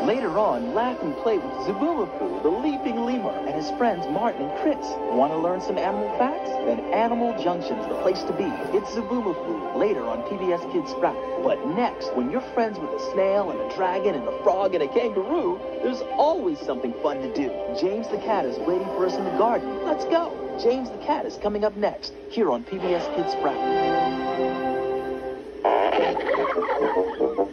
Later on, laugh and play with Zubumafu, the leaping lemur, and his friends Martin and Chris. Want to learn some animal facts? Then Animal Junction's the place to be. It's Zubumafu, later on PBS Kids Sprout. But next, when you're friends with a snail and a dragon and a frog and a kangaroo, there's always something fun to do. James the cat is waiting for us in the garden. Let's go. James the cat is coming up next, here on PBS Kids Sprout.